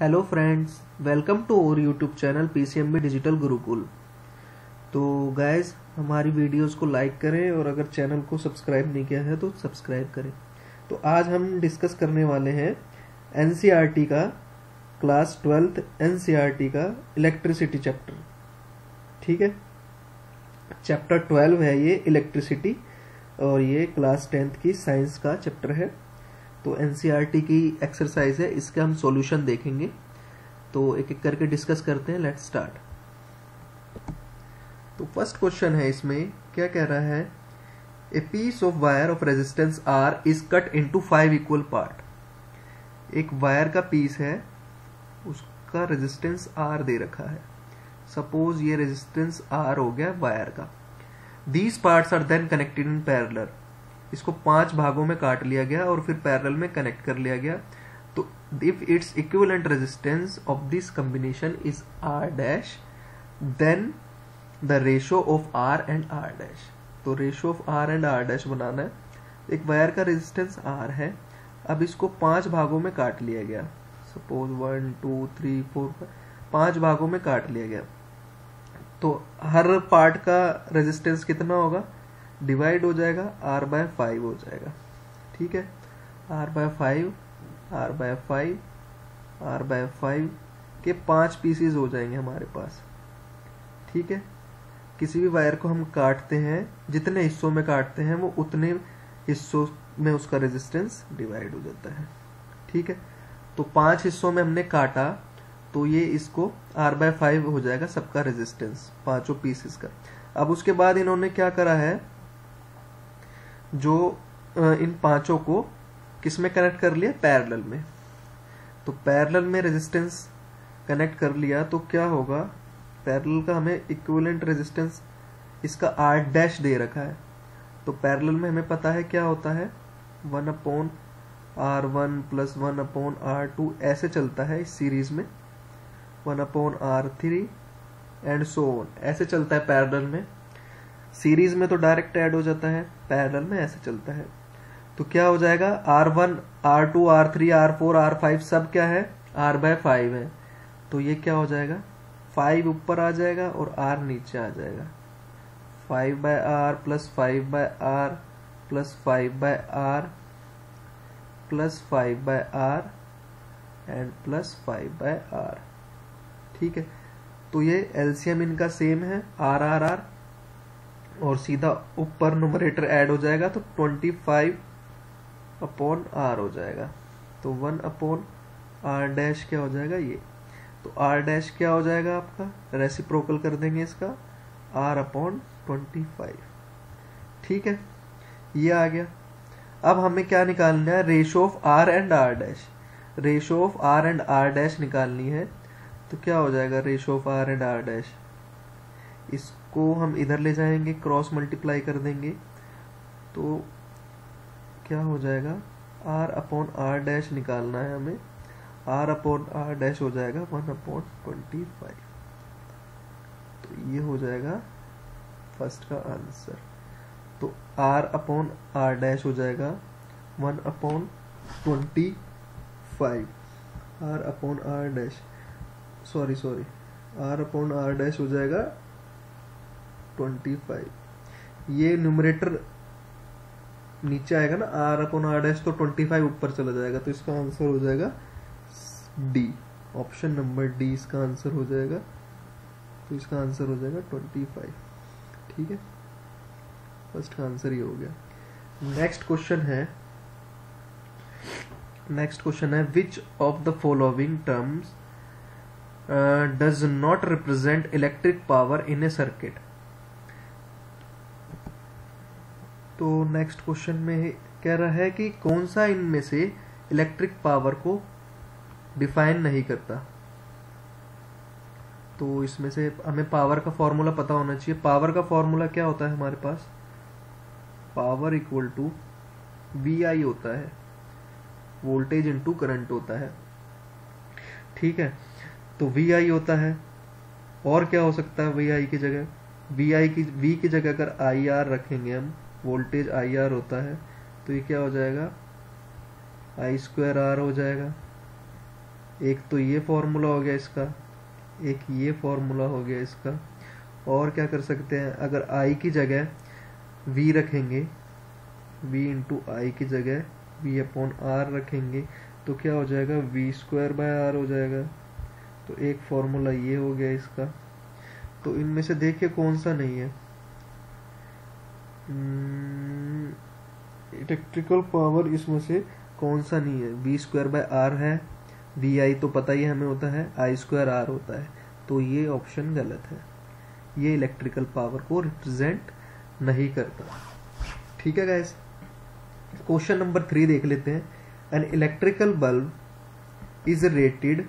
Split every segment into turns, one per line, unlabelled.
Hello friends, welcome to our YouTube channel PCMB digital Gurukul. तो guys, हमारी videos को like करें और अगर चैनल को सब्सक्राइब नहीं किया है तो सब्सक्राइब करें। तो आज हम डिस्कस करने वाले हैं एनसीईआरटी का क्लास 12th एनसीईआरटी का इलेक्ट्रिसिटी चैप्टर। ठीक है, चैप्टर 12 है ये इलेक्ट्रिसिटी और ये क्लास 10th की साइंस का चैप्टर है। तो एनसीईआरटी की एक्सरसाइज है, इसका हम सॉल्यूशन देखेंगे। तो एक एक करके डिस्कस करते हैं। Let's start. तो फर्स्ट क्वेश्चन है, इसमें क्या कह रहा है, a piece of wire of resistance R is cut into 5 equal part. एक वायर का पीस है, उसका रेजिस्टेंस R दे रखा है। सपोज ये रेजिस्टेंस R हो गया वायर का। These parts are then connected in parallel. इसको 5 भागों में काट लिया गया और फिर पैरेलल में कनेक्ट कर लिया गया। तो if it's equivalent resistance of this combination is R dash, then the ratio of R and R dash. तो ratio of R and R dash बनाना है। एक वायर का रेजिस्टेंस R है, अब इसको 5 भागों में काट लिया गया। सपोज 1 2 3 4 5 भागों में काट लिया गया। तो हर पार्ट का रेजिस्टेंस कितना होगा, डिवाइड हो जाएगा, R/5 हो जाएगा। ठीक है, R/5 R/5 R/5 के 5 पीसेस हो जाएंगे हमारे पास। ठीक है, किसी भी वायर को हम काटते हैं, जितने हिस्सों में काटते हैं वो उतने हिस्सों में उसका रेजिस्टेंस डिवाइड हो जाता है। ठीक है, तो 5 हिस्सों में हमने काटा तो ये इसको R/5 हो जाएगा सबका रेजिस्टेंस, 5 पीसेस का। अब उसके बाद इन्होंने क्या करा है, जो इन 5 को किस में कनेक्ट कर लिया, पैरेलल में। तो पैरेलल में रेजिस्टेंस कनेक्ट कर लिया तो क्या होगा, पैरेलल का हमें इक्विवेलेंट रेजिस्टेंस इसका R डैश दे रखा है। तो पैरेलल में हमें पता है क्या होता है, 1/R1 प्लस 1/R2 ऐसे चलता है इस सीरीज में, 1/R3 एंड सो ऑन, ऐसे चलता है पैरेलल में। सीरीज में तो डायरेक्ट ऐड हो जाता है, पैरेलल में ऐसे चलता है। तो क्या हो जाएगा, R1 R2 R3 R4 R5 सब क्या है, R/5 है। तो ये क्या हो जाएगा, 5 ऊपर आ जाएगा और R नीचे आ जाएगा। 5/R plus 5/R plus 5/R plus 5/R and plus 5/R। ठीक है, तो ये एलसीएम इनका सेम है, R और सीधा ऊपर न्यूमरेटर ऐड हो जाएगा तो 25/R हो जाएगा। तो 1/R डैश क्या हो जाएगा, ये। तो R डैश क्या हो जाएगा आपका, रेसिप्रोकल कर देंगे इसका, R/25। ठीक है, ये आ गया। अब हमें क्या निकालना है, ratio of R and R dash. Ratio of R and R dash निकालनी है। तो क्या हो जाएगा, ratio of R and R dash, इसको हम इधर ले जाएंगे, क्रॉस मल्टीप्लाई कर देंगे तो क्या हो जाएगा, R/R डैश निकालना है हमें। R/R डैश हो जाएगा 1/25। तो ये हो जाएगा फर्स्ट का आंसर। तो R/R डैश हो जाएगा 1/25। R/R dash sorry R/R dash हो जाएगा 25। ये न्यूमरेटर नीचे आएगा ना, R/R डैश, तो 25 ऊपर चला जाएगा। तो इसका आंसर हो जाएगा डी, ऑप्शन नंबर डी इसका आंसर हो जाएगा। तो इसका आंसर हो जाएगा 25। ठीक है, फर्स्ट का आंसर ये हो गया। नेक्स्ट क्वेश्चन है which of the following terms does not represent electric power in a circuit. तो नेक्स्ट क्वेश्चन में कह रहा है कि कौन सा इनमें से इलेक्ट्रिक पावर को डिफाइन नहीं करता। तो इसमें से हमें पावर का फॉर्मूला पता होना चाहिए। पावर का फॉर्मूला क्या होता है हमारे पास, पावर इक्वल टू VI होता है, वोल्टेज इनटू करंट होता है। ठीक है, तो VI होता है, और क्या हो सकता है VI की जगह, V की जगह अगर IR रखेंगे हम, वोल्टेज IR होता है, तो ये क्या हो जाएगा, I² R हो जाएगा। एक तो ये फॉर्मूला हो गया इसका, एक ये फॉर्मूला हो गया इसका। और क्या कर सकते हैं, अगर आई की जगह v रखेंगे, v इंटू आई की जगह v अपॉन आर रखेंगे तो क्या हो जाएगा, v स्क्वायर बाय आर हो जाएगा। तो एक फॉर्मूला ये हो गया इसका। तो इनमें से देखिए कौन सा नहीं है, इलेक्ट्रिकल पावर इसमें से कौन सा नहीं है, v स्क्वायर बाय आर है, वी आई तो पता ही हमें होता है, आई स्क्वायर आर होता है, तो ये ऑप्शन गलत है, ये इलेक्ट्रिकल पावर को रिप्रेजेंट नहीं करता। ठीक है गाइस, क्वेश्चन नंबर 3 देख लेते हैं। An electrical bulb is rated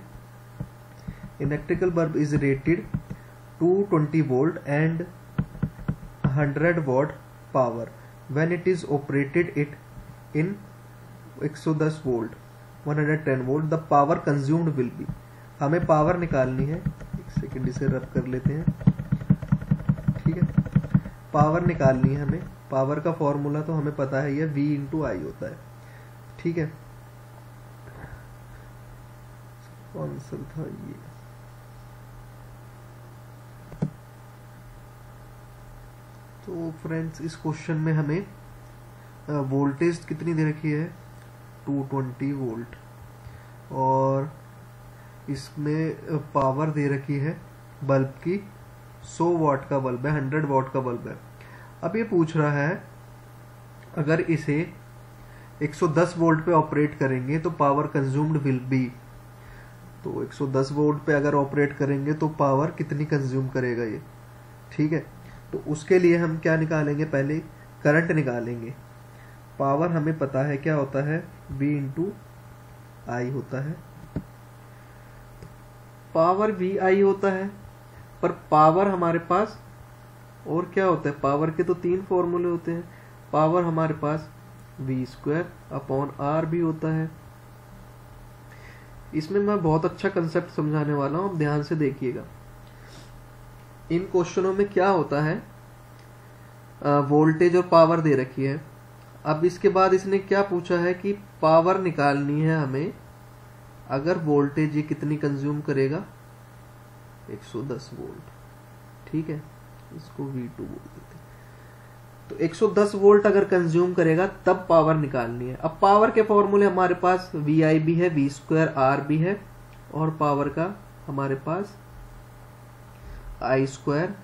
220 volt and 100 watt power when it is operated it in 110 volt 110 volt the power consumed will be। हमें पावर निकालनी है, एक सेकंड इसे रब कर लेते हैं। ठीक है, पावर निकालनी है हमें, पावर का फॉर्मूला तो हमें पता है, ये v इंटू आई होता है। ठीक है, आंसर था ये। तो फ्रेंड्स इस क्वेश्चन में हमें वोल्टेज कितनी दे रखी है, 220 वोल्ट, और इसमें पावर दे रखी है बल्ब की 100 वाट का बल्ब है, 100 वाट का बल्ब है। अब ये पूछ रहा है अगर इसे 110 वोल्ट पे ऑपरेट करेंगे तो पावर कंज्यूम्ड विल बी। तो 110 वोल्ट पे अगर ऑपरेट करेंगे तो पावर कितनी कंज्यूम करेगा ये। ठीक है, तो उसके लिए हम क्या निकालेंगे, पहले करंट निकालेंगे। पावर हमें पता है क्या होता है, V इंटू आई होता है, पावर वी आई होता है। पर पावर हमारे पास और क्या होता है, पावर के तो 3 फॉर्मूले होते हैं। पावर हमारे पास v स्क्वायर अपॉन आर भी होता है। इसमें मैं बहुत अच्छा कंसेप्ट समझाने वाला हूं, ध्यान से देखिएगा। इन क्वेश्चनों में क्या होता है, वोल्टेज और पावर दे रखी है। अब इसके बाद इसने क्या पूछा है कि पावर निकालनी है हमें, अगर वोल्टेज ये कितनी कंज्यूम करेगा, 110 वोल्ट। ठीक है, इसको V2 बोल देते हैं। तो 110 वोल्ट अगर कंज्यूम करेगा तब पावर निकालनी है। अब पावर के फॉर्मूले हमारे पास VI भी है, V स्क्वायर आर भी है, और पावर का हमारे पास I स्क्वायर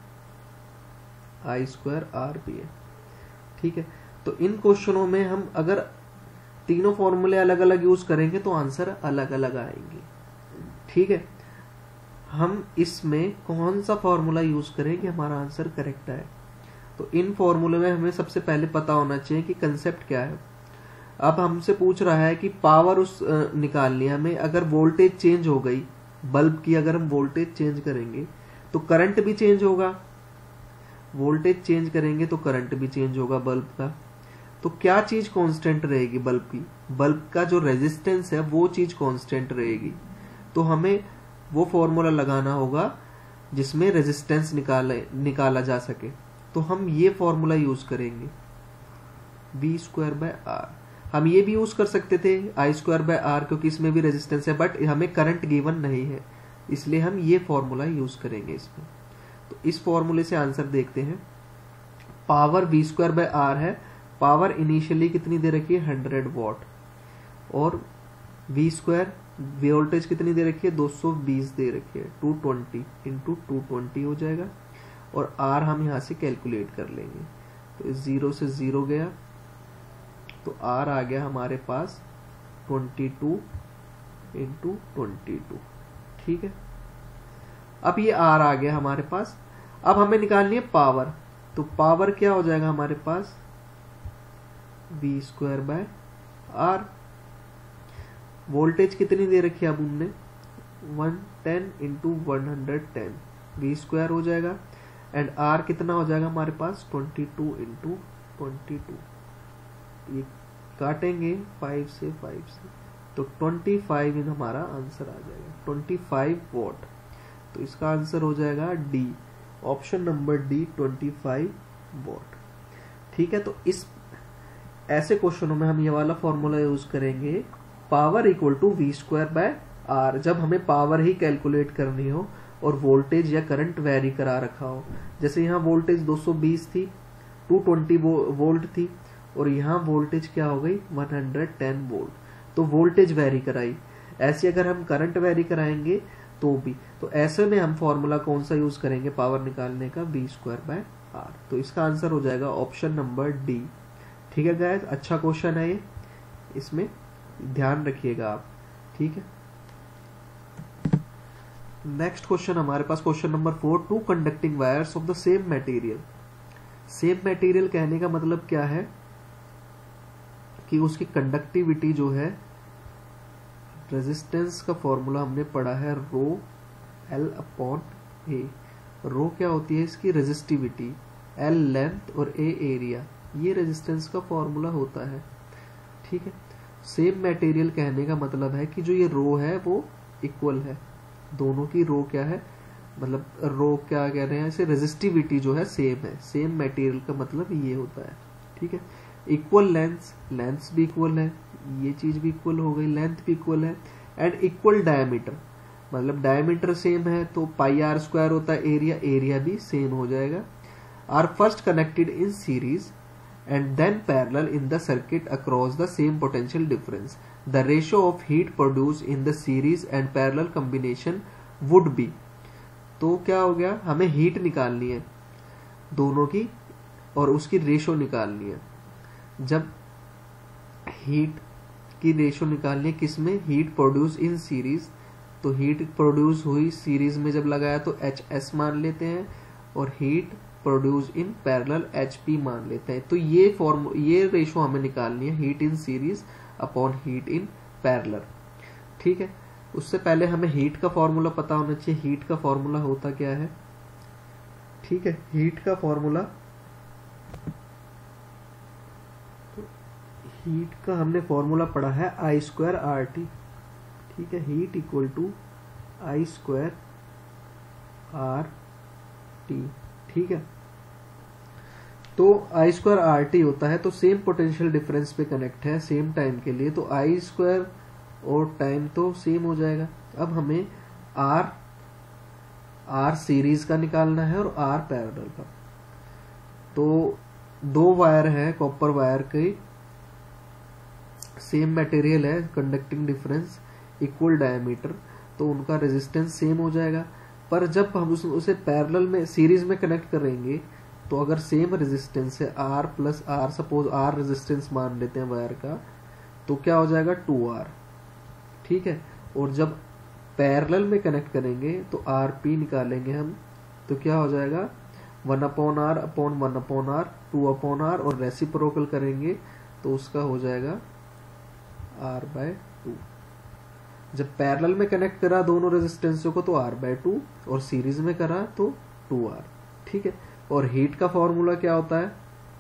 आर भी है। ठीक है, तो इन क्वेश्चनों में हम अगर तीनों फॉर्मूले अलग अलग यूज करेंगे तो आंसर अलग अलग आएंगे। ठीक है, हम इसमें कौन सा फॉर्मूला यूज करें कि हमारा आंसर करेक्ट आए। तो इन फॉर्मूले में हमें सबसे पहले पता होना चाहिए कि कंसेप्ट क्या है। अब हमसे पूछ रहा है कि पावर निकालनी है हमें, अगर वोल्टेज चेंज हो गई बल्ब की, अगर हम वोल्टेज चेंज करेंगे तो करंट भी चेंज होगा, वोल्टेज चेंज करेंगे तो करंट भी चेंज होगा बल्ब का। तो क्या चीज कांस्टेंट रहेगी बल्ब की, बल्ब का जो रेजिस्टेंस है वो चीज कांस्टेंट रहेगी। तो हमें वो फॉर्मूला लगाना होगा जिसमें रेजिस्टेंस निकाला जा सके। तो हम ये फॉर्मूला यूज करेंगे, V स्क्वायर बाय आर। हम ये भी यूज कर सकते थे I स्क्वायर बाय आर, क्योंकि इसमें भी रेजिस्टेंस है, बट हमें करंट गिवन नहीं है, इसलिए हम ये फॉर्मूला यूज करेंगे इसमें। तो इस फॉर्मूले से आंसर देखते हैं। Power V square by R है, पावर इनिशियली कितनी दे रखी है, 100 वॉट, और V स्क्वायर वोल्टेज कितनी दे रखी है, 220 दे रखी है, 220 इंटू 220 हो जाएगा, और R हम यहां से कैलकुलेट कर लेंगे। तो 0 से 0 गया, तो R आ गया हमारे पास 22 इंटू 22। ठीक है, अब ये R आ गया हमारे पास। अब हमें निकालनी है पावर। तो पावर क्या हो जाएगा हमारे पास, V square by R. Voltage कितनी दे रखी है अब हमने, 110 इंटू 110, V स्क्वायर हो जाएगा, एंड R कितना हो जाएगा हमारे पास, 22 इंटू 22। ये काटेंगे 5 से 5 से, तो 25 इन हमारा आंसर आ जाएगा, 25 वॉट। तो इसका आंसर हो जाएगा D, option number D, 25 watt. ठीक है, तो इस ऐसे क्वेश्चनों में हम ये वाला फॉर्मूला यूज करेंगे, power equal to V square by R, जब हमें पावर ही कैलकुलेट करनी हो और वोल्टेज या करंट वेरी करा रखा हो। जैसे यहाँ वोल्टेज 220 थी, 220 वोल्ट थी, और यहाँ वोल्टेज क्या हो गई 110 वोल्ट, तो वोल्टेज वेरी कराई। ऐसे अगर हम करंट वेरी कराएंगे तो भी, तो ऐसे में हम फॉर्मूला कौन सा यूज करेंगे पावर निकालने का, V²/R। तो इसका आंसर हो जाएगा ऑप्शन नंबर डी। ठीक है गाइस, अच्छा क्वेश्चन है ये, इसमें ध्यान रखिएगा आप। ठीक है, नेक्स्ट क्वेश्चन हमारे पास question number 4, 2 conducting wires of the same material. Same material कहने का मतलब क्या है कि उसकी कंडक्टिविटी जो है, रेजिस्टेंस का फॉर्मूला हमने पढ़ा है रो L/A। रो क्या होती है इसकी रेजिस्टिविटी, L लेंथ और A एरिया, ये रेजिस्टेंस का फॉर्मूला होता है। ठीक है, सेम मटेरियल कहने का मतलब है कि जो ये रो है वो इक्वल है, दोनों की रो क्या है, मतलब रो क्या कह रहे हैं इसे, रेजिस्टिविटी जो है सेम है। सेम मटेरियल का मतलब ये होता है। ठीक है, इक्वल लेंथ, लेंथ भी इक्वल है, ये चीज भी इक्वल हो गई, लेंथ भी इक्वल है, एंड इक्वल डायमीटर, मतलब डायमीटर सेम है तो πr² होता है एरिया, एरिया भी सेम हो जाएगा। Are first connected in series and then parallel in the circuit across the same potential difference. The ratio of heat produced in the series and parallel combination would be, तो क्या हो गया, हमें heat निकालनी है दोनों की और उसकी रेशो निकालनी है। जब हीट की रेशो निकालनी है किसमें, हीट प्रोड्यूस इन सीरीज, तो हीट प्रोड्यूस हुई सीरीज में जब लगाया तो HS मान लेते हैं, और heat produce in parallel HP मान लेते हैं। तो ये रेशो हमें निकालनी है, heat in series upon heat in parallel. ठीक है, उससे पहले हमें हीट का फॉर्मूला पता होना चाहिए। हीट का फॉर्मूला होता क्या है, ठीक है, हीट का फॉर्मूला, तो हीट का हमने फॉर्मूला पढ़ा है I²RT। ठीक है, हीट इक्वल टू I²RT। ठीक है, तो I²RT होता है, तो सेम पोटेंशियल डिफरेंस पे कनेक्ट है सेम टाइम के लिए, तो I² और टाइम तो सेम हो जाएगा। अब हमें R सीरीज का निकालना है और R पैरेलल का। तो दो वायर है कॉपर वायर के, सेम मटेरियल है, कंडक्टिंग डिफरेंस, इक्वल डायमीटर, तो उनका रेजिस्टेंस सेम हो जाएगा। पर जब हम उसे पैरेलल में सीरीज में कनेक्ट करेंगे तो अगर सेम रेजिस्टेंस है R plus R, suppose R resistance मान लेते हैं वायर का, तो क्या हो जाएगा 2R। ठीक है, और जब पैरेलल में कनेक्ट करेंगे तो RP निकालेंगे हम, तो क्या हो जाएगा 1/R अपॉन 1/R, 2/R, और रेसिप्रोकल करेंगे तो उसका हो जाएगा R/2। जब पैरेलल में कनेक्ट करा दोनों रेजिस्टेंसों को तो R/2, और सीरीज में करा तो 2R। ठीक है, और हीट का फॉर्मूला क्या होता है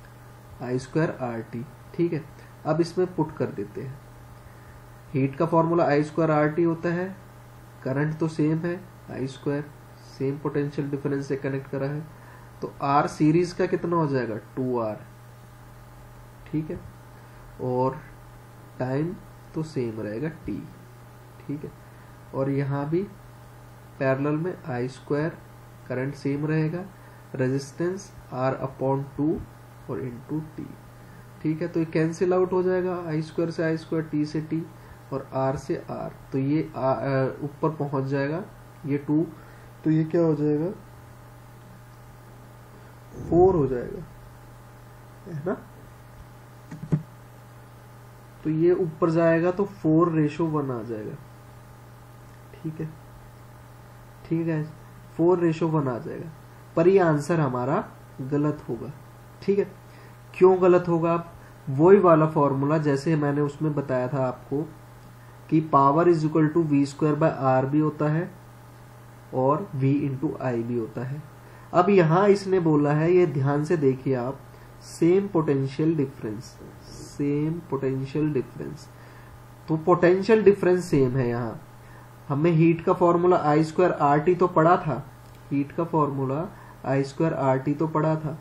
I²RT। ठीक है, अब इसमें पुट कर देते हैं। हीट का फॉर्मूला I²RT होता है, करंट तो सेम है, I², सेम पोटेंशियल डिफरेंस से कनेक्ट करा है, तो R सीरीज का कितना हो जाएगा 2R। ठीक है, और टाइम तो सेम रहेगा T। ठीक है, और यहाँ भी पैरेलल में I², करंट सेम रहेगा, रेजिस्टेंस R/2 और इनटू T। ठीक है, तो ये कैंसिल आउट हो जाएगा, I² से I², T से T, और R से R, तो ये ऊपर पहुंच जाएगा, ये 2, तो ये क्या हो जाएगा 4 हो जाएगा, है ना। तो ये ऊपर जाएगा तो 4:1 आ जाएगा। ठीक है, ठीक है, 4:1 आ जाएगा, पर ये आंसर हमारा गलत होगा। ठीक है, क्यों गलत होगा, आप वही वाला फॉर्मूला जैसे मैंने उसमें बताया था आपको कि power is equal to V²/R भी होता है और V/I भी होता है। अब यहां इसने बोला है, ये ध्यान से देखिए आप, same potential difference, same potential difference, तो पोटेंशियल डिफरेंस सेम है। यहां हमें हीट का फॉर्मूला I²RT तो पढ़ा था, हीट का फॉर्मूला I²RT तो पढ़ा था,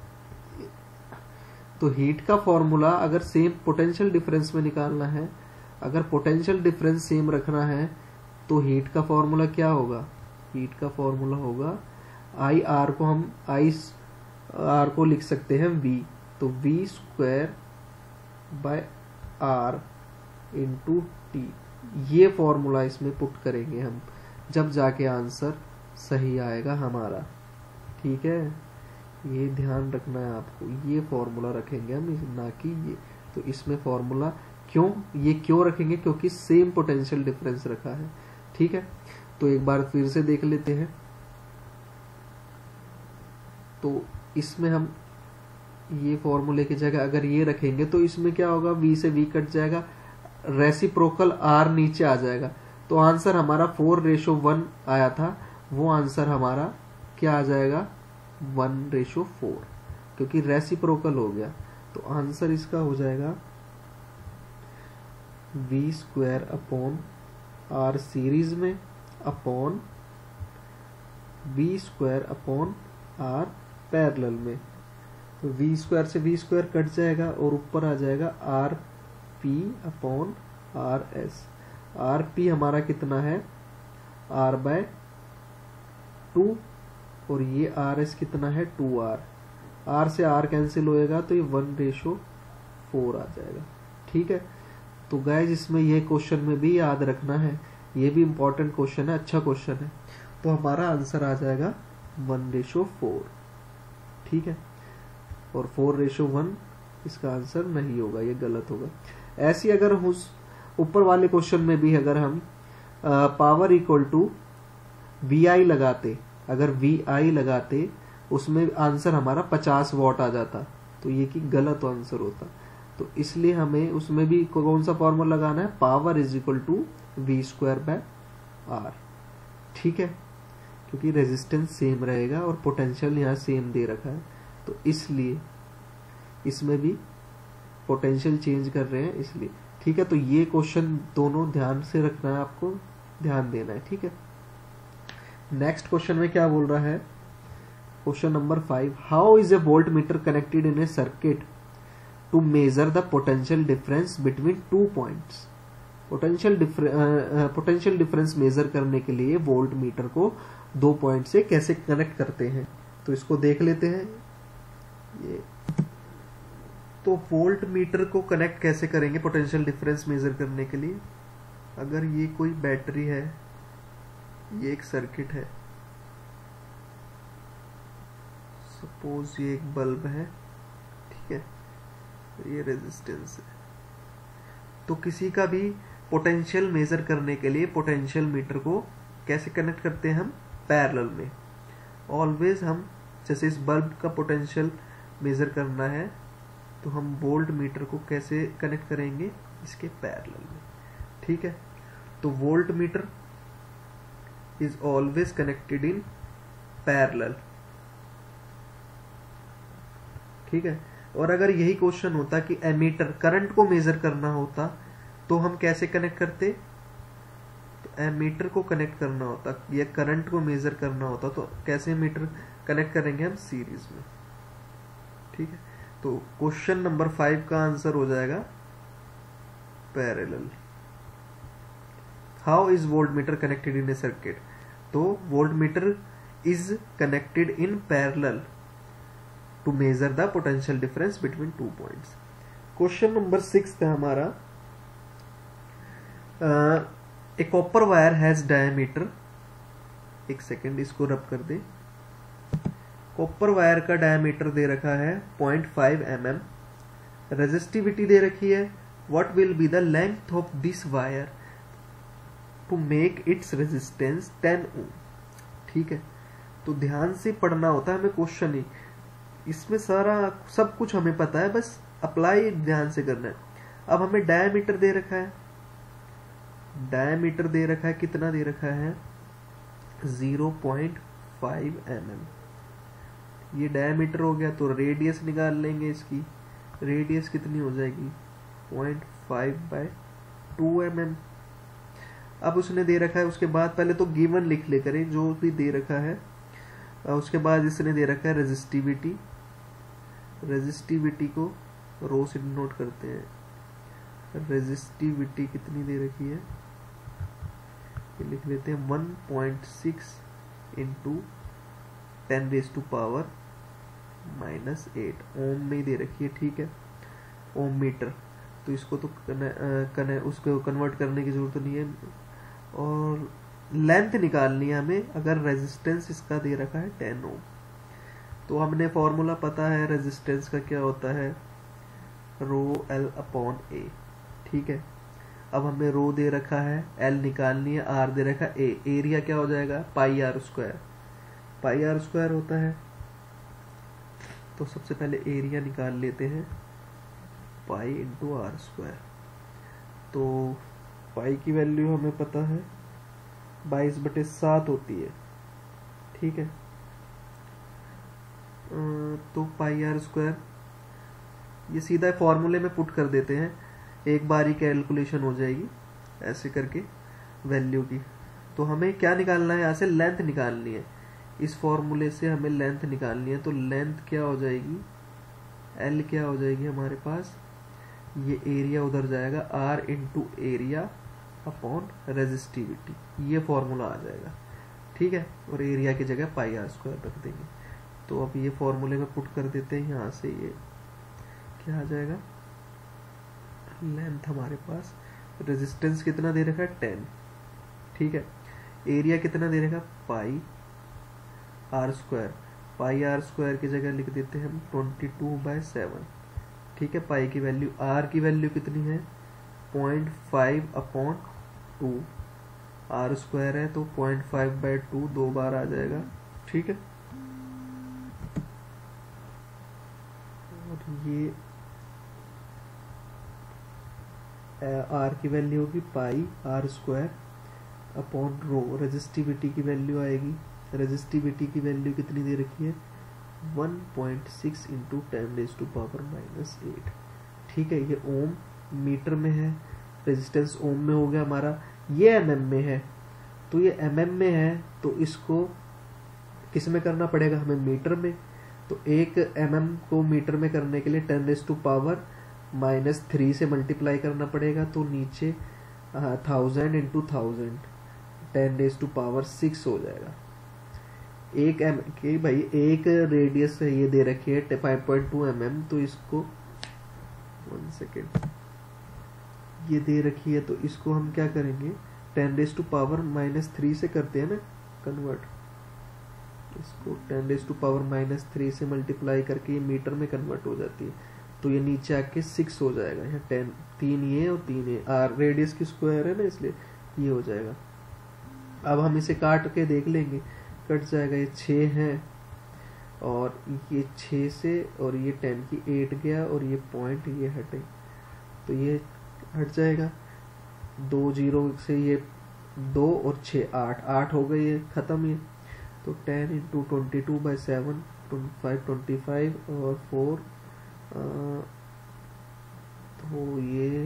तो हीट का फॉर्मूला अगर सेम पोटेंशियल डिफरेंस में निकालना है अगर पोटेंशियल डिफरेंस सेम रखना है तो हीट का फॉर्मूला क्या होगा? हीट का फॉर्मूला होगा आई आर को हम आई आर को लिख सकते हैं V, तो V square by R into T. ये फॉर्मूला इसमें पुट करेंगे हम, जब जाके आंसर सही आएगा हमारा। ठीक है, ये ध्यान रखना है आपको, ये फॉर्मूला रखेंगे हम, ना कि ये। तो इसमें फॉर्मूला क्यों रखेंगे? क्योंकि सेम पोटेंशियल डिफरेंस रखा है। ठीक है, तो एक बार फिर से देख लेते हैं। तो इसमें हम ये फॉर्मूले की जगह अगर ये रखेंगे तो इसमें क्या होगा? V से V कट जाएगा, रेसिप्रोकल R नीचे आ जाएगा, तो आंसर हमारा 4:1 आया था, वो आंसर हमारा क्या आ जाएगा? 1:4, क्योंकि रेसिप्रोकल हो गया। तो आंसर इसका हो जाएगा V square upon R series में upon V square upon R parallel में। तो V स्क्वायर से V स्क्वायर कट जाएगा और ऊपर आ जाएगा RP अपॉन RS। RP हमारा कितना है? R/2, और ये RS कितना है? 2R। R से R कैंसिल होएगा तो ये 1:4 आ जाएगा। ठीक है, तो गाइज इसमें ये क्वेश्चन में भी याद रखना है, ये भी इंपॉर्टेंट क्वेश्चन है, अच्छा क्वेश्चन है। तो हमारा आंसर आ जाएगा 1:4। ठीक है, और 4:1 इसका आंसर नहीं होगा, ये गलत होगा। ऐसी अगर उस ऊपर वाले क्वेश्चन में भी अगर हम पावर इक्वल टू VI लगाते, अगर VI लगाते उसमें आंसर हमारा 50 वॉट आ जाता, तो ये कि गलत आंसर होता। तो इसलिए हमें उसमें भी कौन सा फॉर्मूला लगाना है? Power is equal to V square by R। ठीक है, क्योंकि रेजिस्टेंस सेम रहेगा और पोटेंशियल यहाँ सेम दे रखा है, तो इसलिए इसमें भी पोटेंशियल चेंज कर रहे हैं इसलिए। ठीक है, तो ये क्वेश्चन दोनों ध्यान से रखना है, आपको ध्यान देना है। ठीक है, नेक्स्ट क्वेश्चन में क्या बोल रहा है? Question number 5, how is a volt meter connected in a circuit to measure the potential difference between 2 points. Potential difference measure करने के लिए वोल्ट मीटर को 2 पॉइंट से कैसे कनेक्ट करते हैं, तो इसको देख लेते हैं। ये तो वोल्ट मीटर को कनेक्ट कैसे करेंगे पोटेंशियल डिफरेंस मेजर करने के लिए? अगर ये कोई बैटरी है, ये एक सर्किट है, सपोज ये एक बल्ब है, ठीक है, ये रेजिस्टेंस है। तो किसी का भी पोटेंशियल मेजर करने के लिए पोटेंशियल मीटर को कैसे कनेक्ट करते हैं हम? पैरेलल में। ऑलवेज हम जैसे इस बल्ब का पोटेंशियल मेजर करना है तो हम वोल्ट मीटर को कैसे कनेक्ट करेंगे? इसके पैरेलल में। ठीक है, तो volt meter is always connected in parallel. ठीक है, और अगर यही क्वेश्चन होता कि एमीटर करंट को मेजर करना होता तो हम कैसे कनेक्ट करते? तो एमीटर को कनेक्ट करना होता या करंट को मेजर करना होता तो कैसे मीटर कनेक्ट करेंगे हम? सीरीज में। ठीक है, तो क्वेश्चन नंबर 5 का आंसर हो जाएगा parallel. How is volt meter connected in a circuit? तो volt meter is connected in parallel to measure the potential difference between 2 points. Question number 6 है हमारा, a copper wire has diameter, एक second इसको rub कर दे। Copper wire का diameter दे रखा है 0.5 mm, रेजिस्टिविटी दे रखी है what will be the length of this wire to make its resistance 10 ohm। ठीक है, तो ध्यान से पढ़ना होता है हमें क्वेश्चन ही, इसमें सारा सब कुछ हमें पता है, बस अप्लाई ध्यान से करना है। अब हमें डायमीटर दे रखा है, डायमीटर दे रखा है, कितना दे रखा है? 0.5 mm। ये डायमीटर हो गया, तो रेडियस निकाल लेंगे इसकी। रेडियस कितनी हो जाएगी? 0.5/2 mm। अब उसने दे रखा है, उसके बाद पहले तो गिवन लिख ले करें जो भी दे रखा है, उसके बाद इसने दे रखा है रेजिस्टिविटी। रेजिस्टिविटी को रो से डिनोट करते हैं, रेजिस्टिविटी कितनी दे रखी है, ये लिख लेते हैं 1.6 इंटू 10⁻⁻⁸ ओम में दे रखी है, ठीक है, ओम मीटर। तो इसको तो उसको कन्वर्ट करने की जरूरत नहीं है। और लेंथ निकालनी है हमें, अगर रेजिस्टेंस इसका दे रखा है 10 ओम। तो हमने फॉर्मूला पता है रेजिस्टेंस का क्या होता है, रो एल अपॉन ए, ठीक है। अब हमें रो दे रखा है, एल निकालनी है, आर दे रखा है ए, एरिया क्या हो जाएगा pi R square, pi R square होता है। तो सबसे पहले एरिया निकाल लेते हैं, पाई इंटू आर स्क्वायर। तो पाई की वैल्यू हमें पता है 22/7 होती है, ठीक है। तो पाई आर स्क्वायर ये सीधा फॉर्मूले में पुट कर देते हैं, एक बार ही कैलकुलेशन हो जाएगी ऐसे करके वैल्यू की। तो हमें क्या निकालना है, यहाँ से लेंथ निकालनी है, इस फॉर्मूले से हमें लेंथ निकालनी है। तो लेंथ क्या हो जाएगी, एल क्या हो जाएगी हमारे पास, ये एरिया उधर जाएगा, R into area upon resistivity, ये फॉर्मूला आ जाएगा, ठीक है। और एरिया की जगह पाई आर स्क्वायर रख देंगे। तो अब ये फॉर्मूले में पुट कर देते हैं, यहाँ से ये क्या आ जाएगा, लेंथ हमारे पास, रेजिस्टेंस कितना दे रखा है 10, ठीक है। एरिया कितना दे रखा, pi R square, pi R square की जगह लिख देते हैं हम 22/7, ठीक है। पाई की वैल्यू, आर की वैल्यू कितनी है 0.5/2, आर स्क्वायर है तो 0.5/2 दो बार आ जाएगा, ठीक है। और ये आर की वैल्यू होगी pi R square upon rho, resistivity की वैल्यू आएगी, रेजिस्टिविटी की वैल्यू कितनी दे रखी है 1.6 इंटू 10⁻⁻8, ठीक है। ये ओम मीटर में है, रेजिस्टेंस ओम में हो गया हमारा, ये एमएम में है। तो ये एमएम में है तो इसको किस में करना पड़ेगा हमें, मीटर में। तो 1 एमएम को मीटर में करने के लिए 10⁻³ से मल्टीप्लाई करना पड़ेगा। तो नीचे 1000 इंटू 1000 10⁻6 हो जाएगा। एक एम के भाई एक रेडियस है, ये दे रखी है 5.2 mm, तो इसको 1 सेकेंड, ये दे रखी है तो इसको हम क्या करेंगे 10⁻³ से करते हैं ना कन्वर्ट, इसको 10⁻³ से मल्टीप्लाई करके ये मीटर में कन्वर्ट हो जाती है। तो ये नीचे आके 6 हो जाएगा, यहाँ 10, 3 ये और 3 ये, आर रेडियस की स्क्वायर है ना इसलिए ये हो जाएगा। अब हम इसे काट के देख लेंगे, कट जाएगा, ये 6 है और ये 6 से और ये 10 की 8 गया और ये पॉइंट ये हटे तो ये हट जाएगा, 2 0 से ये 2 और 6 8 हो गए, ये खत्म ये। तो 10 इंटू 22/7 25 और 4 तो ये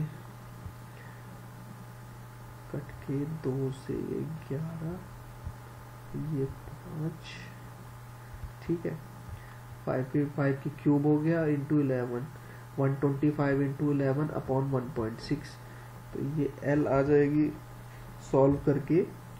कट के 2 से ये 11 ये 5, ठीक है। 5 की क्यूब हो गया इंटू 11, 125 इंटू 11 अपॉन 1.6, तो ये L आ जाएगी सॉल्व करके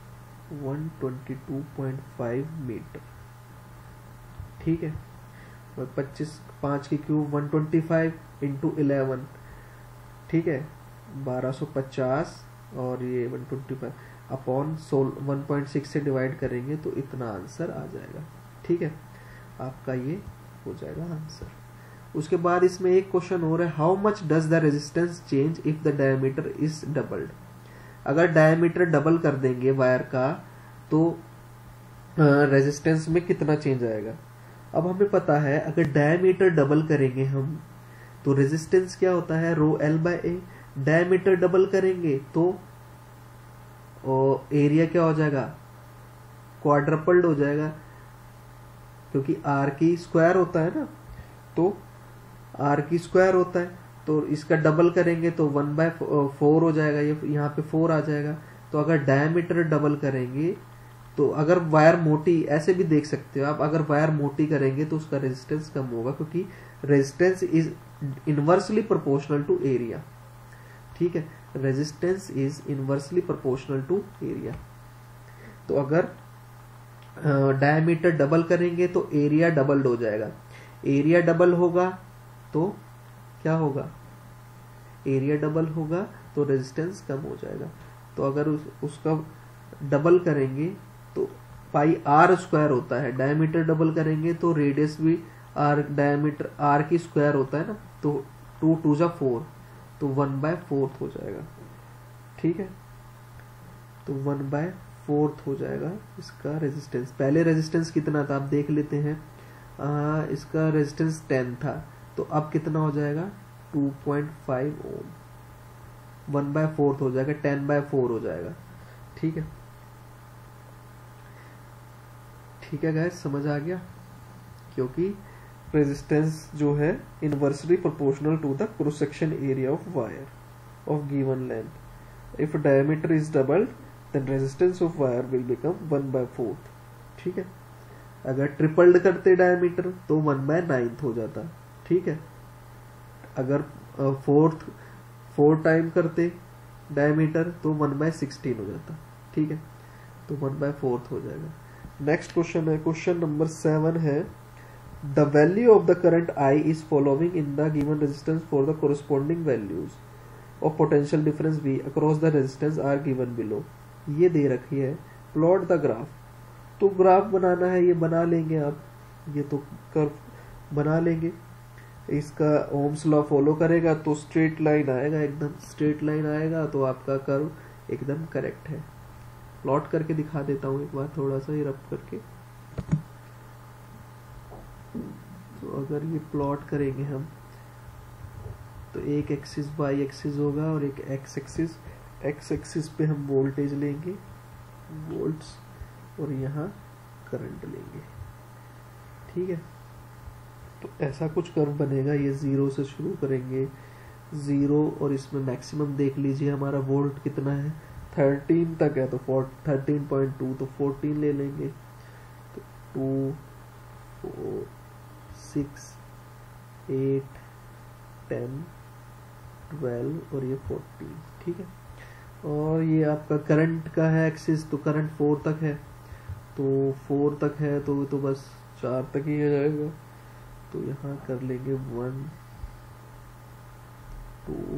122.5 मीटर, ठीक है। और 5 की क्यूब 125 इंटू 11, ठीक है, 1250 और ये 125 अपॉन 1.6 से डिवाइड करेंगे तो इतना आंसर आ जाएगा, ठीक है। आपका ये हो जाएगा आंसर। उसके बाद इसमें एक क्वेश्चन हो रहा है, how much does the resistance change if the diameter is doubled. अगर डायमीटर डबल कर देंगे वायर का तो रेजिस्टेंस में कितना चेंज आएगा। अब हमें पता है अगर डायमीटर डबल करेंगे हम तो रेजिस्टेंस क्या होता है ρL/A, डायमीटर डबल करेंगे तो एरिया क्या हो जाएगा क्वाड्रपल्ड हो जाएगा, क्योंकि आर की स्क्वायर होता है ना, तो आर की स्क्वायर होता है तो इसका डबल करेंगे तो 1/4 हो जाएगा, ये यहाँ पे 4 आ जाएगा। तो अगर डायमीटर डबल करेंगे तो अगर वायर मोटी, ऐसे भी देख सकते हो आप, अगर वायर मोटी करेंगे तो उसका रेजिस्टेंस कम होगा, क्योंकि resistance is inversely proportional to area. ठीक है। Resistance is inversely proportional to area. तो अगर डायमीटर डबल करेंगे तो एरिया डबल्ड हो जाएगा। एरिया डबल होगा तो क्या होगा, एरिया डबल होगा तो रेजिस्टेंस कम हो जाएगा। तो अगर उसका डबल करेंगे तो पाई आर स्क्वायर होता है, डायमीटर डबल करेंगे तो रेडियस भी आर, डायमीटर आर की स्क्वायर होता है ना, तो 2 2 जा 4, तो 1/4 हो जाएगा। ठीक है, तो 1/4 हो जाएगा इसका रेजिस्टेंस। पहले रेजिस्टेंस कितना था आप देख लेते हैं। इसका रेजिस्टेंस 10 था, तो अब कितना हो जाएगा 2.5 ओम। 1/4 हो जाएगा, 10/4 हो जाएगा। ठीक है, ठीक है गाइस, समझ आ गया। क्योंकि रेजिस्टेंस जो है inversely proportional to the cross section area of wire of given length. If diameter is doubled then resistance of wire will become 1/4। ठीक है, अगर ट्रिपल्ड करते डायमीटर तो 1/9 हो जाता। ठीक है, अगर 4 टाइम करते डायमीटर तो 1/16 हो जाता। ठीक है, तो 1/4 हो जाएगा। नेक्स्ट क्वेश्चन है, क्वेश्चन नंबर 7 है, the value of the current I is following in the given resistance for the corresponding values of potential difference V across the resistance R given below. ये दे रखी है, प्लॉट द ग्राफ। तो graph बनाना है, ये बना लेंगे आप, ये तो कर्व बना लेंगे। इसका ओम्स लॉ फॉलो करेगा तो स्ट्रेट लाइन आएगा, एकदम स्ट्रेट लाइन आएगा, तो आपका कर्व एकदम करेक्ट है। प्लॉट करके दिखा देता हूँ एक बार, थोड़ा सा ये रब करके। तो अगर ये प्लॉट करेंगे हम तो एक एक्सिस वाई एक्सिस होगा और एक एक्स एक्सिस। एक्स एक्सिस पे हम वोल्टेज लेंगे, वोल्ट्स, और यहाँ करंट लेंगे। ठीक है, तो ऐसा कुछ कर्व बनेगा। ये 0 से शुरू करेंगे, 0, और इसमें मैक्सिमम देख लीजिए हमारा वोल्ट कितना है, 13 तक है, तो 13.2, तो 14 ले लेंगे। तो 2 4 6 8 10 12 और ये 14। ठीक है, और ये आपका करंट का है एक्सिस, तो करंट 4 तक है, तो 4 तक है तो बस 4 तक ही आ जाएगा। तो यहाँ कर लेंगे 1 2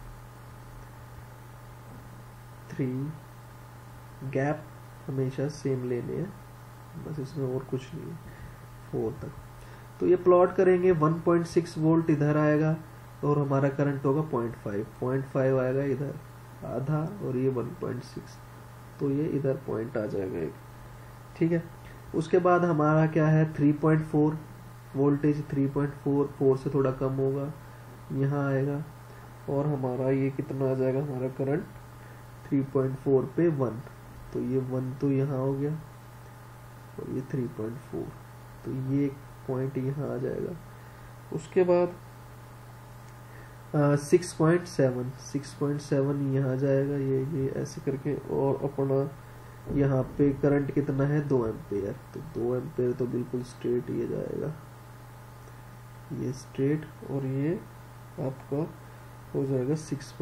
3, गैप हमेशा सेम लेने हैं, बस इसमें और कुछ नहीं है, 4 तक। तो ये प्लॉट करेंगे, 1.6 वोल्ट इधर आएगा और हमारा करंट होगा 0.5 आएगा इधर आधा, और ये 1.6, तो ये इधर पॉइंट आ जाएगा एक। ठीक है, उसके बाद हमारा क्या है 3.4 वोल्टेज, 3.4, 4 से थोड़ा कम होगा, यहाँ आएगा, और हमारा ये कितना आ जाएगा, हमारा करंट 3.4 पे 1, तो ये 1 तो यहाँ हो गया, और ये 3.4, तो ये पॉइंट यहाँ आ जाएगा। उसके बाद 6.7 यहाँ जाएगा, ये ऐसे करके, और अपना यहाँ पे करंट कितना है 2 एम्पेयर, तो 2 एम्पेयर तो बिल्कुल स्ट्रेट ये जाएगा, ये स्ट्रेट, और ये आपका हो जाएगा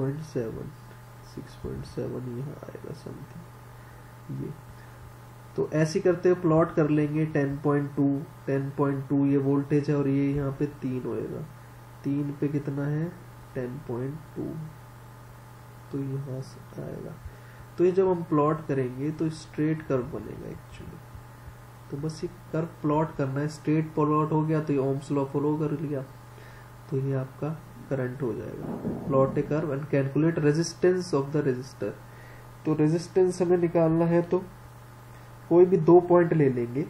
6.7 यहाँ आएगा समथिंग ये। तो ऐसे करते हुए प्लॉट कर लेंगे 10.2 ये वोल्टेज है, और ये यहाँ पे 3 होएगा, 3 पे कितना है 10.2, तो यहाँ से आएगा। तो ये जब हम प्लॉट करेंगे तो स्ट्रेट कर्व बनेगा एक्चुअली। तो बस ये कर्व प्लॉट करना है, स्ट्रेट प्लॉट हो गया तो ये ओम्स लॉ फॉलो कर लिया, तो ये आपका करंट हो जाएगा। Plot a curve and calculate resistance of the resistor. तो रेजिस्टेंस हमें निकालना है, तो कोई भी 2 पॉइंट ले लेंगे,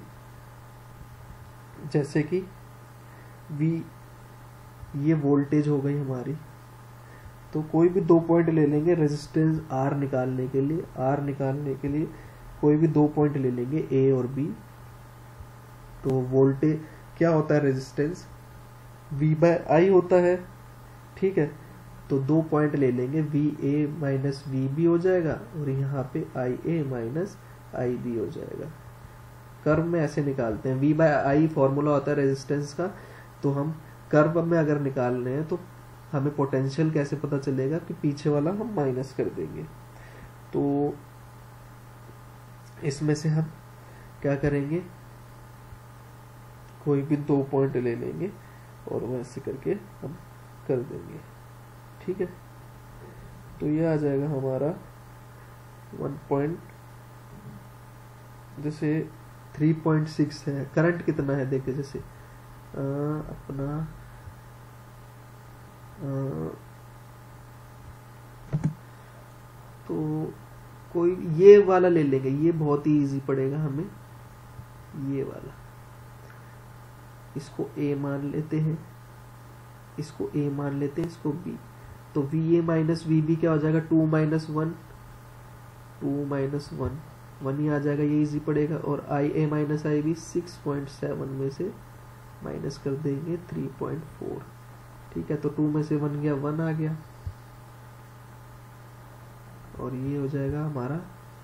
जैसे कि V ये वोल्टेज हो गई हमारी, तो कोई भी 2 पॉइंट ले लेंगे रेजिस्टेंस R निकालने के लिए। कोई भी 2 पॉइंट ले लेंगे A और B। तो वोल्टेज क्या होता है, रेजिस्टेंस V/I होता है। ठीक है, तो 2 पॉइंट ले लेंगे, VA माइनस VB हो जाएगा, और यहाँ पे IA माइनस IB हो जाएगा। कर्व में ऐसे निकालते हैं, V/I फॉर्मूला होता है रेजिस्टेंस का, तो हम कर्व में अगर निकालने हैं तो हमें पोटेंशियल कैसे पता चलेगा कि पीछे वाला हम माइनस कर देंगे। तो इसमें से हम क्या करेंगे, कोई भी 2 पॉइंट ले लेंगे और वैसे करके हम कर देंगे। ठीक है, तो ये आ जाएगा हमारा 1 पॉइंट, जैसे 3.6 है। करंट कितना है देखिए, जैसे अपना तो कोई ये वाला ले लेंगे, ये बहुत ही इजी पड़ेगा हमें, ये वाला। इसको A मान लेते हैं, इसको A मान लेते हैं, इसको B। तो VA माइनस VB क्या हो जाएगा, 2 माइनस 1, 2 माइनस 1, 1 ही आ जाएगा, ये इजी पड़ेगा। और IA माइनस IB 6.7 में से माइनस कर देंगे 3.4। ठीक है, तो 2 में से 1 गया, 1 आ गया, और ये हो जाएगा हमारा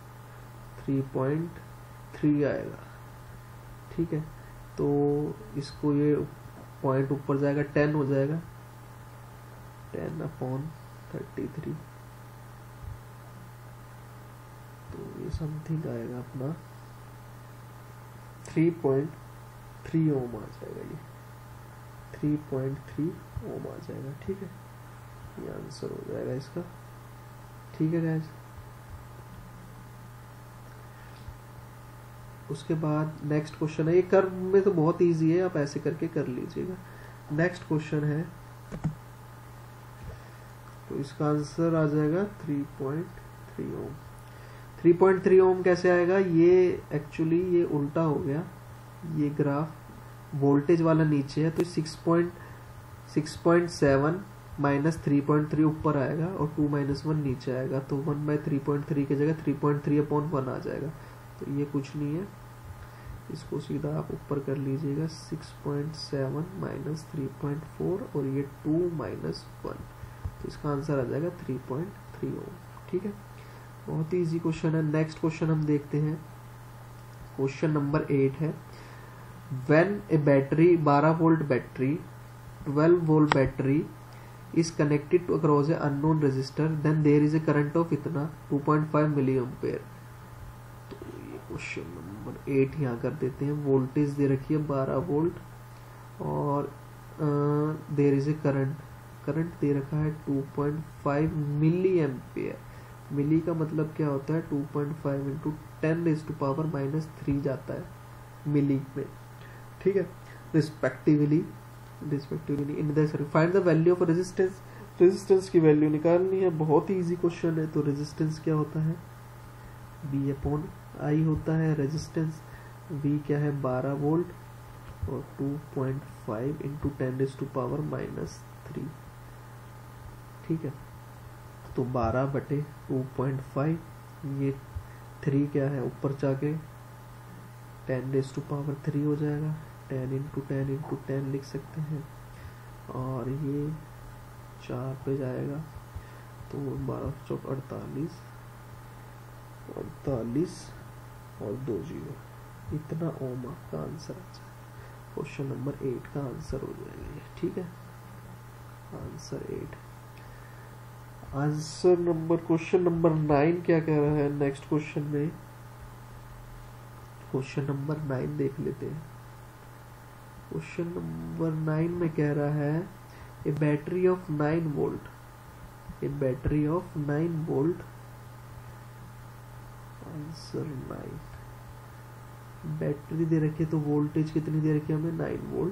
3.3 आएगा। ठीक है, तो इसको ये पॉइंट ऊपर जाएगा, 10 हो जाएगा, 10/33। तो ये समथिंग आएगा अपना 3.3 ओम आ जाएगा, ये 3.3 ओम आ जाएगा। ठीक है, ये आंसर हो जाएगा इसका। ठीक है गाइस, उसके बाद नेक्स्ट क्वेश्चन है, ये कर्व में तो बहुत इजी है, आप ऐसे करके कर लीजिएगा। नेक्स्ट क्वेश्चन है, तो इसका आंसर आ जाएगा 3.3 ओम। 3.3 ओम कैसे आएगा, ये एक्चुअली ये उल्टा हो गया, ये ग्राफ वोल्टेज वाला नीचे है, तो 6.7 माइनस 3.3 ऊपर आएगा और 2 माइनस 1 नीचे आएगा, तो 1/3.3 की जगह 3.3/1 आ जाएगा। तो ये कुछ नहीं है, इसको सीधा आप ऊपर कर लीजिएगा, 6.7 माइनस 3.4 और ये 2 माइनस 1, तो इसका आंसर आ जाएगा 3.3 ओम। ठीक है, बहुत ही इजी क्वेश्चन है। नेक्स्ट क्वेश्चन हम देखते हैं, क्वेश्चन नंबर 8 है, when a battery 12 volt battery 12 volt battery is connected to across a unknown resistor, then there is a current of इतना 2.5 मिली एम्पेयर। तो ये क्वेश्चन नंबर 8 यहाँ कर देते हैं। वोल्टेज दे रखी है 12 वोल्ट और देयर इज ए करंट दे रखा है 2.5 मिली एम्पेयर। मिली का मतलब क्या होता है, 2.5 इंटू 10⁻³ जाता है मिली में। ठीक है, respectively in the circuit find the value of resistance. Resistance की वैल्यू निकालनी है, बहुत ही इजी क्वेश्चन है। तो रेजिस्टेंस क्या होता है, V/I होता है रेजिस्टेंस। V क्या है, 12 वोल्ट और 2.5 इंटू 10⁻³ ठीक है, तो 12/2.5, ये 3 क्या है ऊपर जाके 10⁻³ हो जाएगा, 10 इंटू 10 इंटू 10 लिख सकते हैं, और ये 4 पे जाएगा, तो 12 चौक 48 और 2 0, इतना ओम आपका आंसर आ जाएगा। क्वेश्चन नंबर 8 का आंसर हो जाएगा ये। ठीक है, answer 8। Answer number question number 9 क्या कह रहा है नेक्स्ट क्वेश्चन में, क्वेश्चन नंबर 9 देख लेते हैं। क्वेश्चन नंबर 9 में कह रहा है, a battery of 9 volt, a battery of 9 volt, answer 9। Battery दे रखी है, तो वोल्टेज कितनी दे रखी है हमें, 9 volt.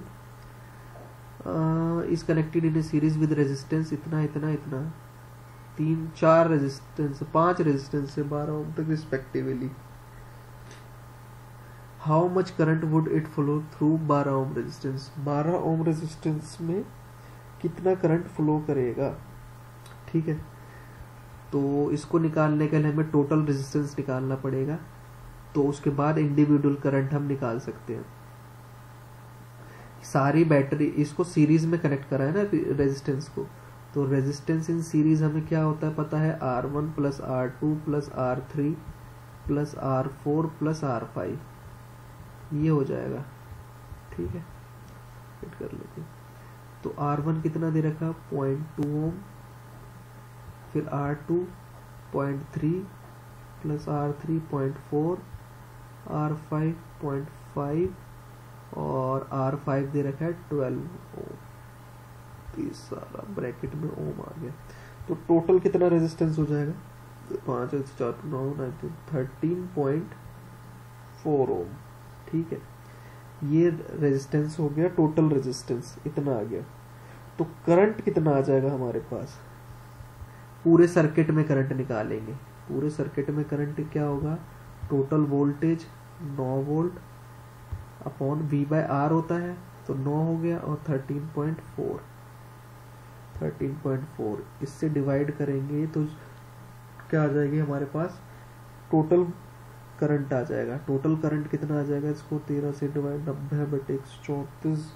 Is connected in a series with resistance इतना इतना इतना, 4 रेजिस्टेंस 5 रेजिस्टेंस से 12 ओम तक respectively. How much current would it flow through 12 ohm resistance, 12 ohm resistance में कितना करंट फ्लो करेगा। ठीक है, तो इसको निकालने के लिए हमें टोटल रेजिस्टेंस निकालना पड़ेगा, तो उसके बाद इंडिविजुअल करंट हम निकाल सकते हैं। सारी बैटरी इसको सीरीज में कनेक्ट करा है ना रेजिस्टेंस को, तो रेजिस्टेंस इन सीरीज हमें क्या होता है पता है, R1 plus R2 plus R3 plus R4 plus R5, ये हो जाएगा। ठीक है, फिट कर लेते हैं। तो R1 कितना दे रखा 0.2 ओम, फिर R2 0.3 प्लस R3 0.4, R5 0.5 और R5 दे रखा है 12 ओम। तो सारा ब्रैकेट में ओम आ गया। तो टोटल कितना रेजिस्टेंस हो जाएगा 5 4 9 13.4 ओम। ठीक है, ये रेजिस्टेंस हो गया, टोटल रेजिस्टेंस इतना आ गया। तो करंट कितना आ जाएगा हमारे पास, पूरे सर्किट में करंट निकालेंगे। पूरे सर्किट में करंट क्या होगा, total voltage 9 volt upon V by R होता है, तो 9 हो गया और 13.4 इससे डिवाइड करेंगे तो क्या आ जाएगी हमारे पास, टोटल करंट आ जाएगा। टोटल करंट कितना आ जाएगा, इसको 13 से डिवाइड 90/134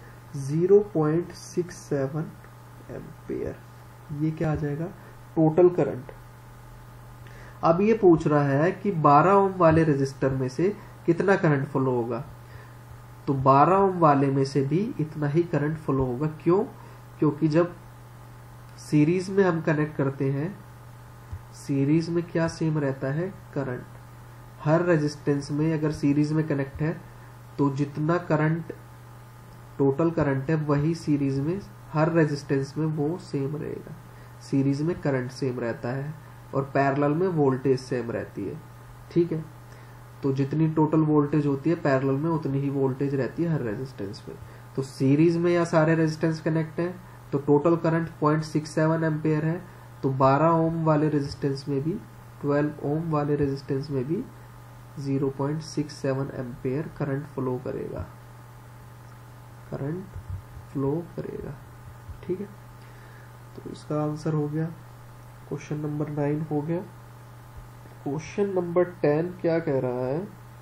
0.67 एम्पेयर, ये क्या आ जाएगा टोटल करंट। अब ये पूछ रहा है कि 12 ओम वाले रेजिस्टर में से कितना करंट फ्लो होगा, तो 12 ओम वाले में से भी इतना ही करंट फ्लो होगा। क्यों, क्योंकि जब सीरीज में हम कनेक्ट करते हैं, सीरीज में क्या सेम रहता है, करंट। हर रेजिस्टेंस में अगर सीरीज में कनेक्ट है तो जितना करंट टोटल करंट है वही सीरीज में हर रेजिस्टेंस में वो सेम रहेगा। सीरीज में करंट सेम रहता है और पैरेलल में वोल्टेज सेम रहती है। ठीक है, तो जितनी टोटल वोल्टेज होती है पैरेलल में उतनी ही वोल्टेज रहती है हर रेजिस्टेंस में। तो सीरीज में या सारे रेजिस्टेंस कनेक्ट है तो टोटल करंट 0.67 एम्पेयर है। तो 12 ओम वाले रेजिस्टेंस में भी 12 ओम वाले रेजिस्टेंस में भी 0.67 एम्पेयर करंट फ्लो करेगा, करंट फ्लो करेगा। ठीक है, तो इसका आंसर हो गया, क्वेश्चन नंबर 9 हो गया। क्वेश्चन नंबर 10 क्या कह रहा है,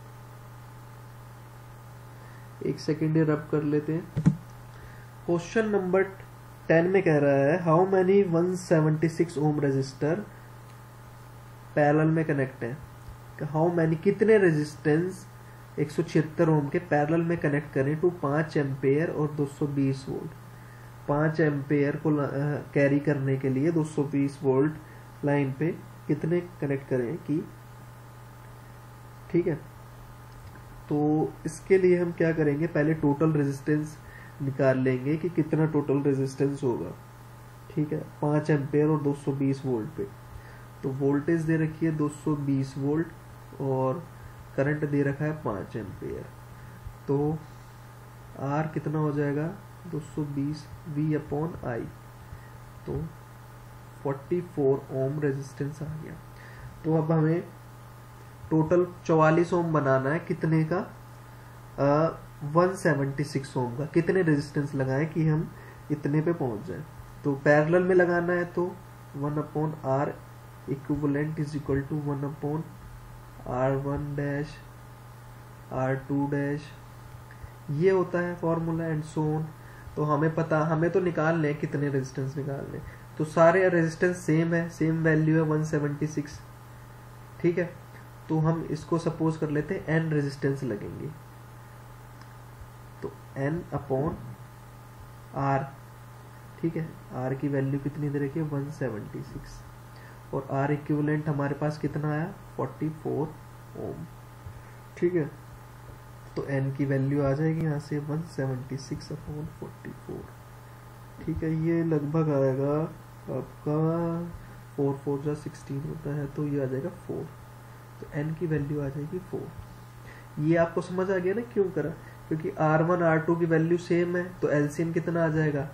एक सेकेंड रब कर लेते हैं। क्वेश्चन नंबर 10 में कह रहा है how many 176 ohm resistor parallel में कनेक्ट है। हाउ मैनी कितने रेजिस्टेंस 176 ओम के पैरेलल में कनेक्ट करें टू 5 एम्पेयर और 220 वोल्ट। 5 एम्पेयर को कैरी करने के लिए 220 वोल्ट लाइन पे कितने कनेक्ट करें कि। ठीक है, तो इसके लिए हम क्या करेंगे, पहले टोटल रेजिस्टेंस निकाल लेंगे कि कितना टोटल रेजिस्टेंस होगा। ठीक है, 5 एम्पेयर और 220 वोल्ट पे, तो वोल्टेज दे रखी है 220 वोल्ट और करंट दे रखा है 5 एम्पेयर। तो R कितना हो जाएगा 220 V/I, तो 44 ओम रेजिस्टेंस आ गया। तो अब हमें टोटल 44 ओम बनाना है, कितने का 176 ओम का। कितने रेजिस्टेंस लगाएं कि हम इतने पे पहुंच जाए, तो पैरेलल में लगाना है तो 1/R equivalent is equal to 1/R1 dash R2 dash, ये होता है फॉर्मूला एंड सो ऑन। तो हमें तो निकाल लें कितने रेजिस्टेंस निकाल लें, तो सारे रेजिस्टेंस सेम है, सेम वैल्यू है 176। ठीक है, तो हम इसको सपोज कर लेते हैं n रेजिस्टेंस लगेंगे, तो n/R। ठीक है, R की वैल्यू कितनी दे रखी है 176 और R इक्विवेलेंट हमारे पास कितना आया 44 ओम। ठीक है, तो n की वैल्यू आ जाएगी यहाँ से 176/44। ठीक है, ये लगभग आएगा आपका 4 4 जा 16 होता है, तो ये आ जाएगा 4। तो n की वैल्यू आ जाएगी 4। ये आपको समझ आ गया ना क्यों करा, क्योंकि R1 R2 की वैल्यू सेम है, तो एलसीएम कितना आ जाएगा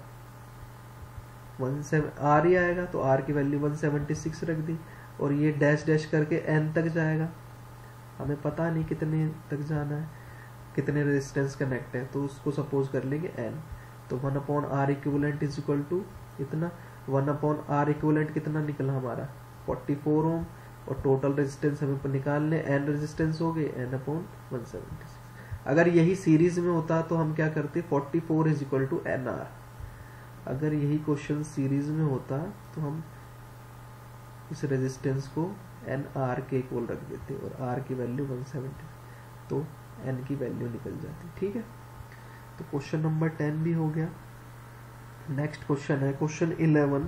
17 R ही आएगा, तो R की वैल्यू 176 रख दी और ये डैश डैश करके n तक जाएगा। हमें पता नहीं कितने तक जाना है, कितने रेजिस्टेंस कनेक्ट है, तो उसको सपोज कर लेंगे n। तो 1/R equivalent is equal to इतना, 1/R इक्विवेलेंट कितना निकला हमारा 44 ओम और टोटल रेजिस्टेंस हमें निकालने n रेजिस्टेंस हो गए n/176। अगर यही सीरीज में होता तो हम क्या करते 44 इज इक्वल टू NR। अगर यही क्वेश्चन सीरीज में होता तो हम इस रेजिस्टेंस को NR के इक्वल रख देते और R की वैल्यू 170, तो n की वैल्यू निकल जाती। ठीक है, तो क्वेश्चन नंबर 10 भी हो गया। नेक्स्ट क्वेश्चन है क्वेश्चन 11।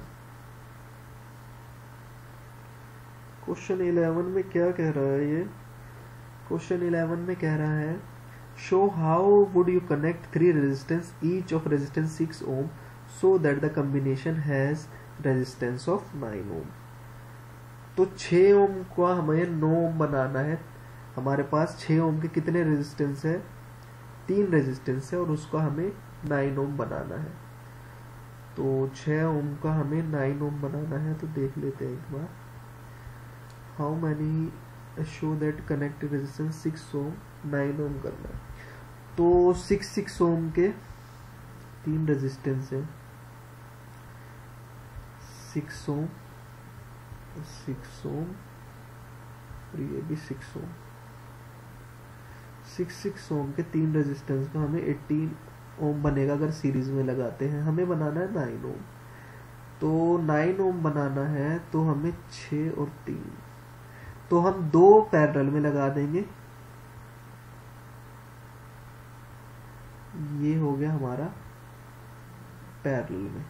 क्वेश्चन 11 में क्या कह रहा है ये? क्वेश्चन 11 में कह रहा है show how would you connect 3 resistance each of resistance 6 ohm so that the combination has resistance of 9 ohm. तो 6 ओम को हमें 9 ओम बनाना है। हमारे पास 6 ओम के कितने रेजिस्टेंस है? 3 रेजिस्टेंस है और उसको हमें 9 ओम बनाना है। तो 6 ओम का हमें 9 ओम बनाना है। तो देख लेते हैं एक बार। How many show that connect resistance 6 ohm 9 ohm करना है। तो 6 ओम के 3 रेजिस्टेंस है, 6 ओम और ये भी 6 ओम। 6 ओम के 3 रेजिस्टेंस का हमें 18 ओम बनेगा अगर सीरीज में लगाते हैं। हमें बनाना है 9 ओम। तो 9 ओम बनाना है तो हमें 6 और 3, तो हम 2 पैरेलल में लगा देंगे। ये हो गया हमारा पैरेलल में।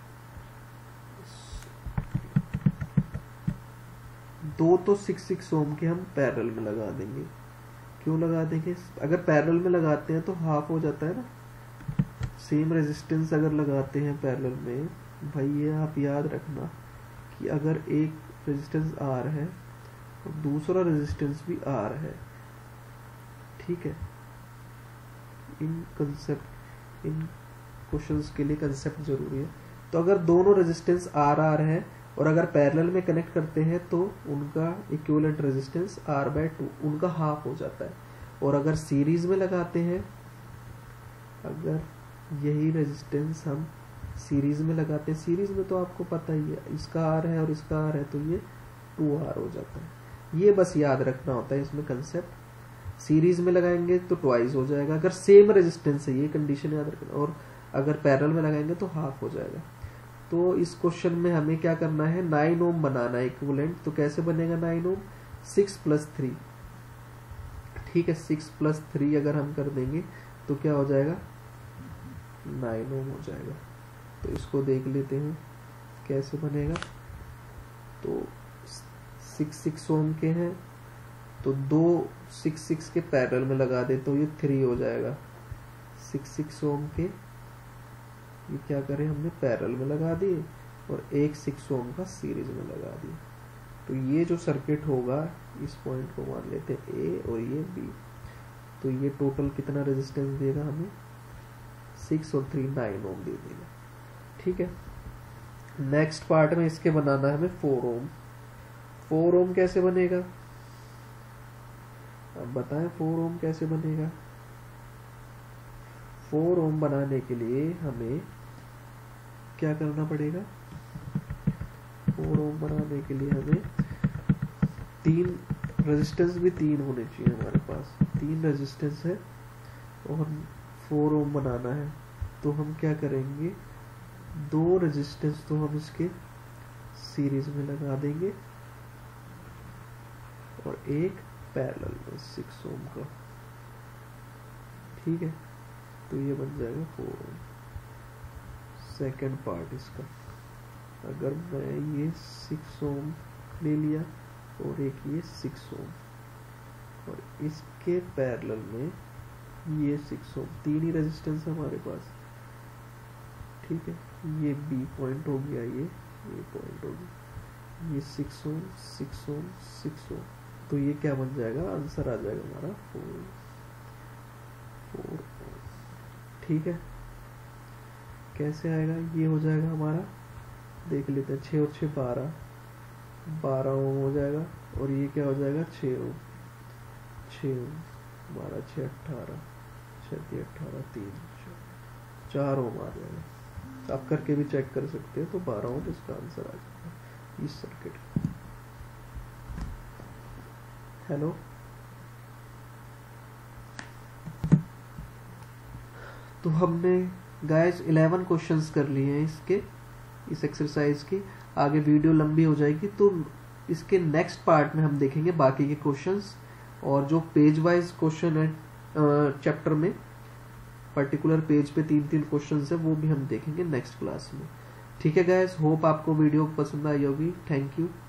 2 तो 6 ओम के हम पैरेलल में लगा देंगे। क्यों लगा देंगे? अगर पैरेलल में लगाते हैं तो हाफ हो जाता है ना। सेम रेजिस्टेंस अगर लगाते हैं पैरेलल में, भाई ये आप याद रखना कि अगर एक रेजिस्टेंस R है और दूसरा रेजिस्टेंस भी R है, ठीक है। इन क्वेश्चंस के लिए कंसेप्ट जरूरी है। तो अगर दोनों रेजिस्टेंस R है और अगर पैरेलल में कनेक्ट करते हैं तो उनका इक्विवेलेंट रेजिस्टेंस R/2 उनका हाफ हो जाता है। और अगर सीरीज में लगाते हैं, अगर यही रेजिस्टेंस हम सीरीज में लगाते हैं, सीरीज में तो आपको पता ही है इसका R है और इसका R है, तो ये 2R हो जाता है। ये बस याद रखना होता है इसमें कंसेप्ट। सीरीज में लगाएंगे तो ट्वाइस हो जाएगा अगर सेम रेजिस्टेंस है, ये कंडीशन याद रखना। और अगर पैरेलल में लगाएंगे तो हाफ हो जाएगा। तो इस क्वेश्चन में हमें क्या करना है? 9 ओम बनाना है इक्विवेलेंट। तो कैसे बनेगा 9 ओम? 6 + 3, ठीक है। 6 + 3 अगर हम कर देंगे तो क्या हो जाएगा? 9 ओम हो जाएगा। तो इसको देख लेते हैं कैसे बनेगा। तो 6 ओम के हैं तो 2 6 के पैरेलल में लगा दे तो ये 3 हो जाएगा। 6 ओम के ये क्या करें, हमने पैरेलल में लगा दिए और एक 6 ओम का सीरीज में लगा दिए। तो ये जो सर्किट होगा, इस पॉइंट को मान लेते हैं A और ये B। तो ये टोटल कितना रेजिस्टेंस देगा हमें? 6 और 3 9 ओम दे देगा, ठीक है। नेक्स्ट पार्ट में इसके बनाना है हमें 4 ओम। 4 ओम कैसे बनेगा? अब बताएं 4 ओम कैसे बनेगा। 4 ओम बनाने के लिए हमें क्या करना पड़ेगा? 4 ओम बनाने के लिए हमें 3 रेजिस्टेंस भी 3 होने चाहिए हमारे पास। 3 रेजिस्टेंस है और 4 ओम बनाना है तो हम क्या करेंगे? 2 रेजिस्टेंस तो हम इसके सीरीज में लगा देंगे और एक पैरेलल में 6 ओम का, ठीक है। तो ये बन जाएगा 4 ओम। सेकेंड पार्ट इसका, अगर मैं ये 6 ओम ले लिया और एक ये 6 ओम और इसके पैरेलल में ये 6 ओम, 3 ही रेजिस्टेंस है हमारे पास, ठीक है। ये B पॉइंट हो गया, ये पॉइंट हो गया, ये 6 ओम 6 ओम 6 ओम। तो ये क्या बन जाएगा? आंसर आ जाएगा हमारा 4 ओम, ठीक है। कैसे आएगा? ये हो जाएगा हमारा, देख लेते हैं, 6 और 6 12 ओम हो जाएगा। और ये क्या हो जाएगा? 6 ओम 12 6 18 6 18 3 4 ओम आ जाएगा। आप करके भी चेक कर सकते हैं। तो 12 ओम इसका आंसर आ जाएगा इस सर्किट। हेलो, तो हमने गाइस 11 क्वेश्चंस कर लिए हैं इसके, इस एक्सरसाइज की। आगे वीडियो लंबी हो जाएगी तो इसके नेक्स्ट पार्ट में हम देखेंगे बाकी के क्वेश्चंस। और जो पेज वाइज क्वेश्चन है चैप्टर में पर्टिकुलर पेज पे 3-3 क्वेश्चन है, वो भी हम देखेंगे नेक्स्ट क्लास में। ठीक है गाइस, होप आपको वीडियो पसंद आई होगी। Thank you.